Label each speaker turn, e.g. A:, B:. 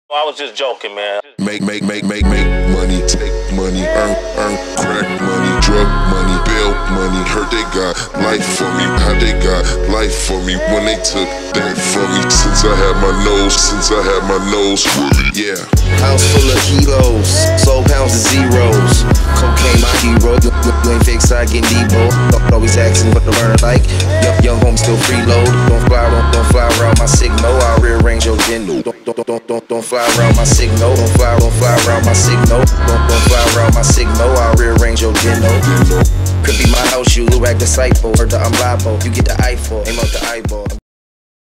A: I was just joking, man.
B: Make money, take money, earn crack money, drug money, bail money. Heard they got life for me, how they got life for me when they took that from me. Since I had my nose fully, yeah.
C: House full of kilos, soul pounds of zeros. Cocaine my hero, you ain't fixed, I get Debo. Always asking what the burner like. Young home still freeload. Don't fly around my signal. I'll rearrange your gendo. Don't fly around my signal. Don't fly around my signal. Don't fly around my signal. I'll rearrange your gendo. Could be my house, you look like disciple. Or the I'm liable. You get the eyeball, aim out the eyeball.